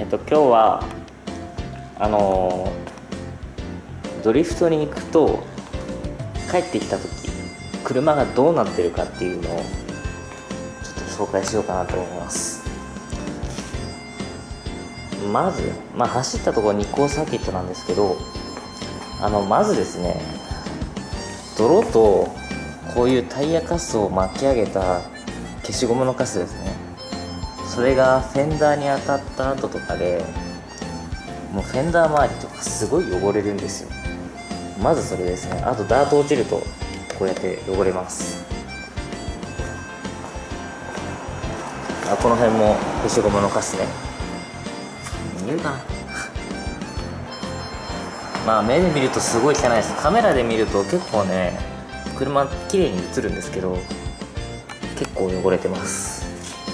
今日はドリフトに行くと帰ってきた時車がどうなってるかっていうのをちょっと紹介しようかなと思います。まず、走ったところ日光サーキットなんですけど、まずですね、泥とこういうタイヤカスを巻き上げた消しゴムのカスですね、それがフェンダーに当たった後とかでもうフェンダー周りとかすごい汚れるんですよ。まずそれですね。あとダート落ちるとこうやって汚れます。この辺も消しゴムのカスね、見えるかな目で見るとすごい汚いです。カメラで見ると結構ね、車綺麗に映るんですけど結構汚れてます。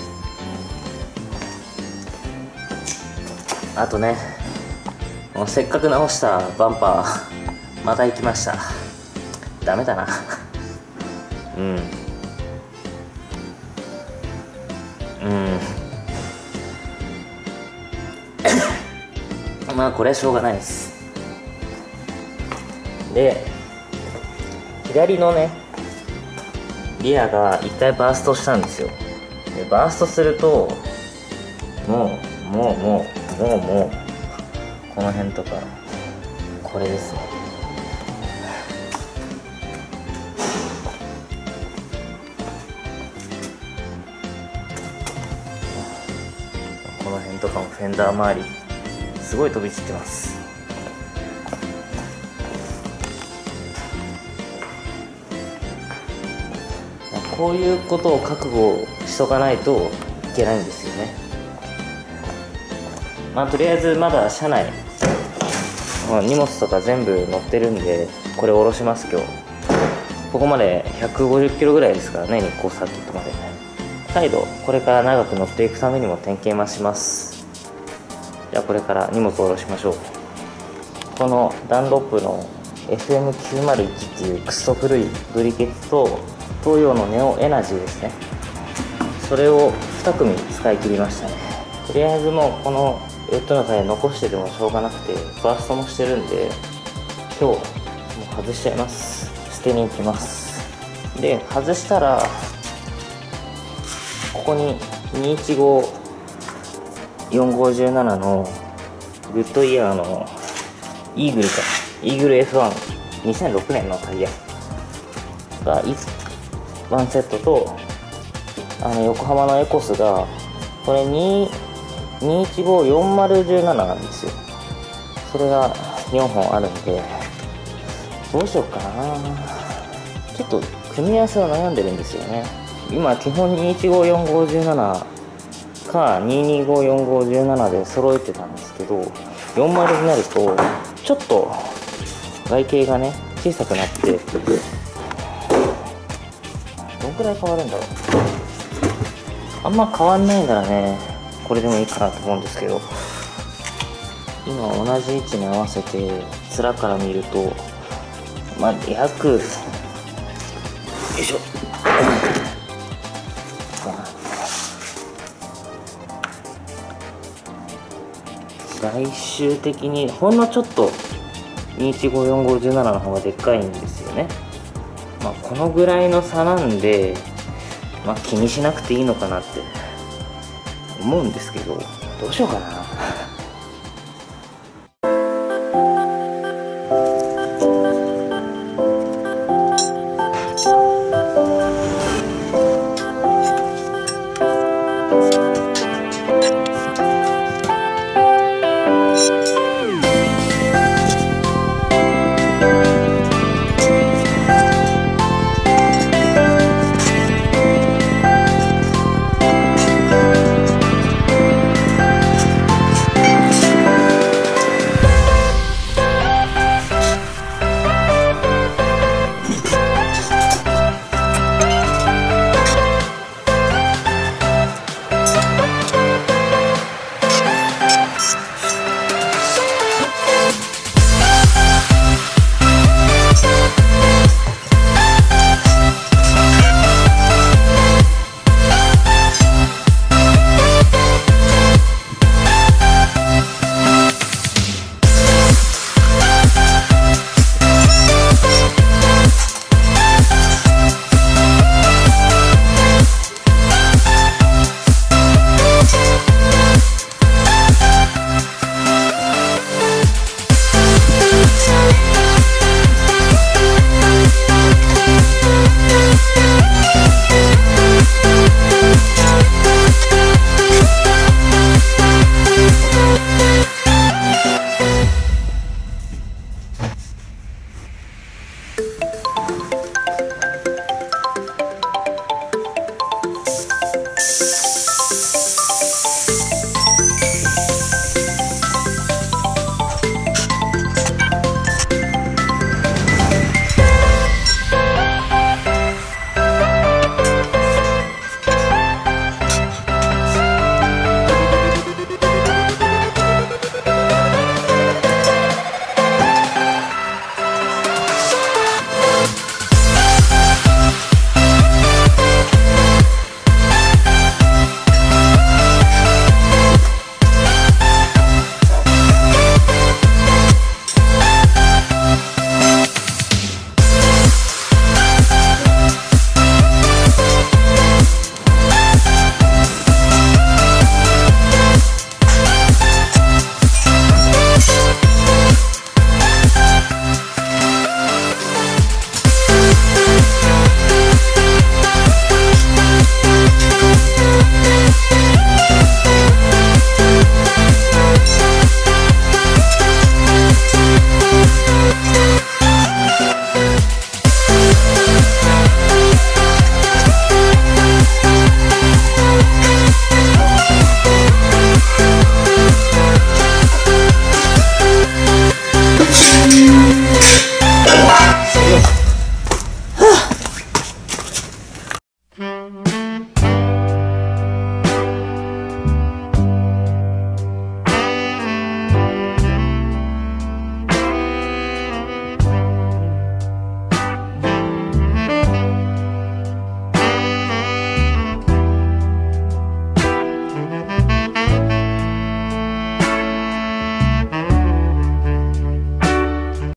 あとね、せっかく直したバンパーまた行きました。ダメだなこれはしょうがないです。で、左のねリアが一回バーストしたんですよ。でバーストするともうこの辺とかこれですね、この辺とかもフェンダー周りすごい飛び散ってます。こういうことを覚悟しとかないといけないんですよね。とりあえずまだ車内、荷物とか全部乗ってるんでこれ下ろします。今日ここまで150キロぐらいですからね、日光サーキットまで。再度これから長く乗っていくためにも点検はします。じゃあこれから荷物を下ろしましょう。このダンロップの FM901 っていうクソ古いブリケツと東洋のネオエナジーですね、それを2組使い切りましたね。とりあえずもうこのウッドのタイヤ残しててもしょうがなくてバーストもしてるんで今日もう外しちゃいます。捨てに行きます。で外したらここに215-4517のグッドイヤーのイーグルF12006 年のタイヤが1セットと、横浜のエコスがこれ215-4017なんですよ。それが4本あるんでどうしようかな。ちょっと組み合わせを悩んでるんですよね。今基本215-4517か225-4517で揃えてたんですけど、40になるとちょっと外形がね小さくなって、どんくらい変わるんだろう。あんま変わんないならねこれでもいいかなと思うんですけど、今同じ位置に合わせて面から見ると約よいしょ最終的にほんのちょっと215-4517の方がでっかいんですよね。このぐらいの差なんで気にしなくていいのかなって思うんですけど、どうしようかな。